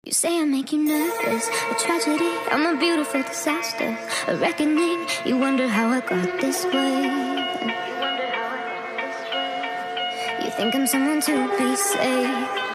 You say I make you nervous, a tragedy, I'm a beautiful disaster, a reckoning, you wonder how I got this way. You think I'm someone to be saved.